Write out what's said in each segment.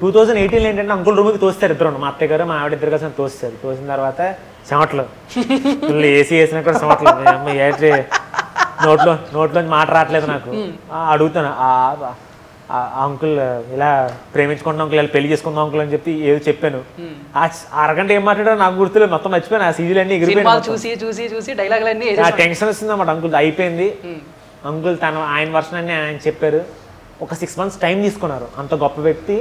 2018 ఏంటంటే అంకుల్ రూమ్కి తోస్తారు ఇద్దరు, మా అత్తయ్య గారు మా ఆవిడ ఇద్దరు కలిసి తోస్తారు. తోసిన తర్వాత చెమటలు ఏసీ వేసినా కూడా చెమటలు, అమ్మ ఏంటి నోట్లోంచి మాట రావట్లేదు నాకు. అడుగుతాను అంకుల్ ఇలా ప్రేమించుకుంటున్నాం అంకుల్, ఇలా పెళ్లి చేసుకుందాం అంకుల్ అని చెప్పి ఏదో చెప్పాను. అరగంట ఏం మాట్లాడారో నాకు గుర్తులేదు, మొత్తం మర్చిపోయాను. ఆ సీజీలు అన్ని ఎగిరిపోయాను. ఆ టెన్షన్ వస్తుంది అన్నమాట. అంకుల్ అయిపోయింది, అంకుల్ ఆయన వర్షన్ అన్ని ఆయన చెప్పారు. ఒక 6 months టైం తీసుకున్నారు. అంత గొప్ప వ్యక్తి,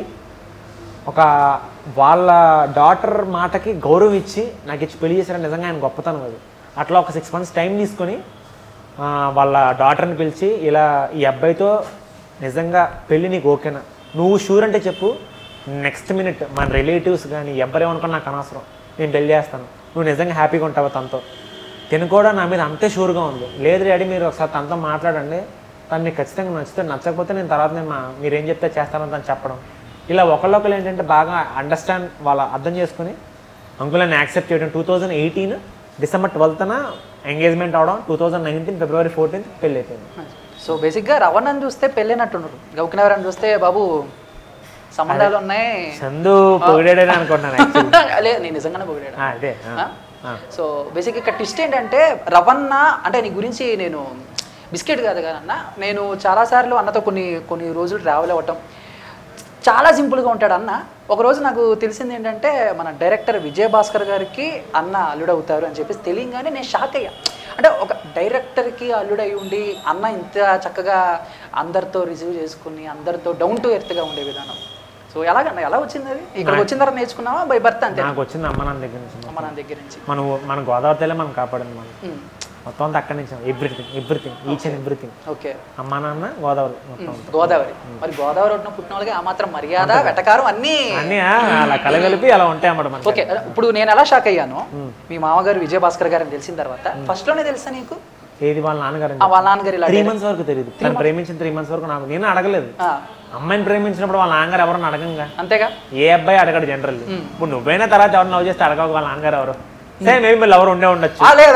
ఒక వాళ్ళ డాటర్ మాటకి గౌరవం ఇచ్చి నాకు ఇచ్చి పెళ్లి చేశారని నిజంగా ఆయన గొప్పతనం అది. అట్లా ఒక 6 months టైం తీసుకొని వాళ్ళ డాటర్ని పిలిచి ఇలా ఈ అబ్బాయితో నిజంగా పెళ్ళి నీకు ఓకేనా, నువ్వు షూర్ అంటే చెప్పు, నెక్స్ట్ మినిట్ మన రిలేటివ్స్ కానీ ఎవరేమనుకున్నా నాకు అనవసరం, నేను పెళ్ళి చేస్తాను, నువ్వు నిజంగా హ్యాపీగా ఉంటావు తనతో. తిను కూడా నా మీద అంతే షూర్గా ఉంది. లేదు డాడీ మీరు ఒకసారి తనతో మాట్లాడండి, తను నీకు ఖచ్చితంగా నచ్చితే, నచ్చకపోతే నేను తర్వాత మీరేం చెప్తే చేస్తానని తను చెప్పడం. ఇలా ఒకళ్ళొకళ్ళు ఏంటంటే బాగా అండర్స్టాండ్, వాళ్ళ అర్థం చేసుకుని అంకుల్ని యాక్సెప్ట్ చేయడం. 2018 December 12th ఎంగేజ్మెంట్ అవడం, 2019 February 14th పెళ్ళి అయిపోయింది. సో బేసిక్గా రవణని చూస్తే పెళ్ళైనట్టున్నారు, గౌకినవరని చూస్తే బాబు సంబంధాలు ఉన్నాయి. చందు పొగిడాడని అనుకుంటున్నాను. లేదు, నేను నిజంగానే పొగిడాడు. అదే. సో బేసిక్ ఇక్కడ ట్విస్ట్ ఏంటంటే రవణ అంటే నీ గురించి నేను బిస్కెట్ కాదు కదన్నా, నేను చాలాసార్లు అన్నతో కొన్ని రోజులు ట్రావెల్ అవ్వటం, చాలా సింపుల్గా ఉంటాడు అన్న. ఒకరోజు నాకు తెలిసింది ఏంటంటే మన డైరెక్టర్ విజయభాస్కర్ గారికి అన్న అల్లుడు అవుతారు అని చెప్పేసి తెలియగానే నేను షాక్ అయ్యా. అంటే ఒక డైరెక్టర్కి అల్లుడు అయి ఉండి అన్న ఇంత చక్కగా అందరితో రిసీవ్ చేసుకుని అందరితో డౌన్ టు ఎర్త్గా ఉండే విధానం. సో ఎలాగన్నా ఎలా వచ్చింది అది? ఇక్కడ వచ్చిన తర్వాత నేర్చుకున్నావా బై బర్త్? అంతే, నాకు వచ్చింది అమ్మ నాన్న దగ్గర నుంచి. అమ్మ నాన్న దగ్గర నుంచి మన గోదావరి తల్లి మనం కాపాడింది, మనం మొత్తం అంతా అక్కడి నుంచి everything each and everything. Okay, అమ్మా నాన్న గోదావరి మొత్తం. గోదావరి మరి గోదావరి ఒడ్డున పుట్టిన వాళ్ళకి ఆ మాత్రం మర్యాద వెటకారం అన్నీ అలా కలగలిపి అలా ఉంటాయి అన్నమాట. ఓకే, ఇప్పుడు నేను ఎలా షాక్ అయ్యాను, మీ మామగారు విజయభాస్కర్ గారు అని తెలిసిన తర్వాత ఫస్ట్ లోనే తెలుసా నీకు? ఏది వాళ్ళ నాన్నగారు? వాళ్ళ నాన్నగారు 3 months వరకు తెలియదు. తను ప్రేమించిన 3 months వరకు నాకు నేను అడగలేదు. అమ్మాయిని ప్రేమించినప్పుడు వాళ్ళ నాన్నగారు ఎవరన్నా అడగంగా, అంతేగా, ఏ అబ్బాయి అడగడు జనరల్. ఇప్పుడు నువ్వైనా తర్వాత ఎవరు లవ్ చేస్తే అడగవు వాళ్ళ నాన్నగారు ఎవరు. సరే మేబీ మళ్ళీ ఎవరు ఉండొచ్చు.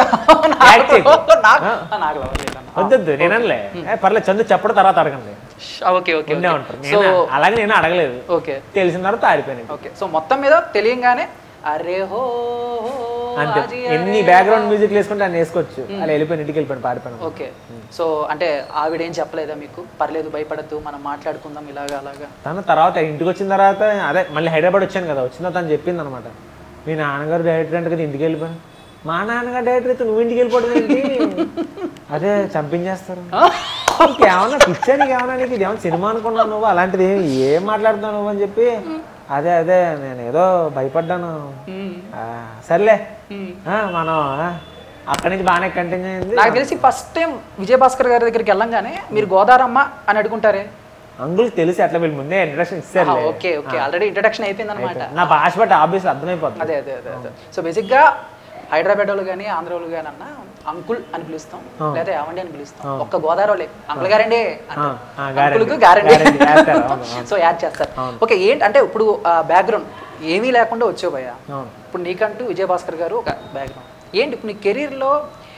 వద్దు నేను అనలే, పర్లేదు చందు చెప్పడం తర్వాత అడగండి, ఉండే ఉంటారు. అలాగే నేను అడగలేదు. ఓకే, తెలిసిన తర్వాత ఆరిపోయినాయి. ఓకే, సో మొత్తం మీద తెలియంగానే అరే హో అంతే, ఎన్ని బ్యాక్గ్రౌండ్ మ్యూజిక్ వేసుకుంటే అని వేసుకోవచ్చు. అలా వెళ్ళిపోయిన ఇంటికి వెళ్ళిపోయిన పాడిపోయాను. ఓకే, సో అంటే ఆవిడ ఏం చెప్పలేదా మీకు? పర్లేదు భయపడద్దు మనం మాట్లాడుకుందాం ఇలాగా అలాగా? తన తర్వాత ఇంటికి వచ్చిన తర్వాత అదే మళ్ళీ హైదరాబాద్ వచ్చాను కదా, వచ్చిన తను చెప్పింది అనమాట, మీ నాన్నగారు డైరెక్టర్ అంటే కదా ఇంటికి వెళ్ళిపోయాను. మా నాన్నగారు డైరెక్టర్ అయితే నువ్వు ఇంటికి వెళ్ళిపోవడం ఏంటి? అదే చంపించేస్తారు. నీకేమన్నా పిచ్చా, నీకేమన్నా నీకు ఇదేమన్నా సినిమా అనుకున్నావు నువ్వు, అలాంటిది ఏం మాట్లాడుతున్నావు నువ్వు అని చెప్పి, అదే నేను ఏదో భయపడ్డాను. సర్లే మనం అక్కడి నుంచి బాగానే కంటిన్యూ అయింది. నాకు తెలిసి ఫస్ట్ టైం విజయభాస్కర్ గారి దగ్గరికి వెళ్ళంగానే మీరు గోదారమ్మ అని అడుగుంటారే? అంకుల్ తెలిసి అట్లా వీళ్ళు ముందే ఇంట్రడక్షన్ ఇస్తారు. ఓకే ఓకే, ఆల్రెడీ ఇంట్రడక్షన్ అయిపోయింది అనమాట. నా భాష బట్టి ఆబ్వియస్లీ అర్థమైపోతుంది. అదే అదే అదే అదే. సో బేసిక్గా హైదరాబాద్ వాళ్ళు కానీ ఆంధ్ర వాళ్ళు కానీ అన్న అంకుల్ అని పిలుస్తాం, లేదా ఏమండి అని పిలుస్తాం. ఒక్క గోదావరి అంకుల్ గారండి, అంకుల్కి గ్యారంటీ సో యాడ్ చేస్తారు. ఓకే, ఏంటంటే ఇప్పుడు బ్యాక్గ్రౌండ్ ఏమీ లేకుండా వచ్చావు భయ్యా, ఇప్పుడు నీకంటూ విజయభాస్కర్ గారు ఒక బ్యాక్గ్రౌండ్ ఏంటి? ఇప్పుడు నీ కెరీర్లో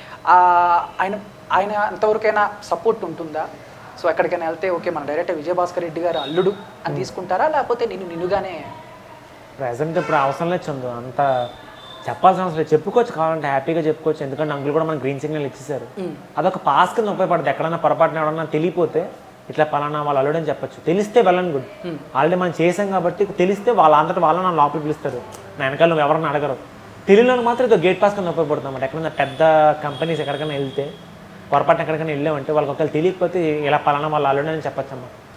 ఆయన ఎంతవరకైనా సపోర్ట్ ఉంటుందా? సో ఎక్కడికైనా వెళ్తే ఓకే మన డైరెక్టర్ విజయభాస్కర్ రెడ్డి గారు అల్లుడు అని తీసుకుంటారా, లేకపోతే నిన్నుగానే? ప్రజెంట్ ఇప్పుడు అవసరం లేదు చందు, అంత చెప్పాల్సిన అవసరం లేదు. చెప్పుకోవచ్చు కావాలంటే, హ్యాపీగా చెప్పుకోవచ్చు. ఎందుకంటే అంకుల్ కూడా మనకు గ్రీన్ సిగ్నల్ ఇచ్చేసారు. అదొక పాస్ కింద ఉపయోగపడుతుంది. ఎక్కడన్నా పొరపాటున ఎవడన్నా తెలియపోతే ఇట్లా పలానా వాళ్ళు అల్లుడు అని చెప్పచ్చు. తెలిస్తే వెళ్ళను గుడ్, ఆల్రెడీ మనం చేసాం కాబట్టి తెలిస్తే వాళ్ళ అంతటా వాళ్ళ నా లోపలికి పిలుస్తారు, నా వెనకాల నువ్వు ఎవరన్నా అడగరు. తెలియని మాత్రం ఇది గేట్ పాస్ కింద ఉపయోగపడుతుంది అన్నమాట. ఎక్కడన్నా పెద్ద కంపెనీస్ ఎక్కడికైనా వెళ్తే పొరపాటున ఎక్కడికైనా వెళ్ళామంటే వాళ్ళకి ఒకవేళ తెలియకపోతే ఇలా పలానా వాళ్ళు అల్లుడు అని చెప్పచ్చు అన్నమాట.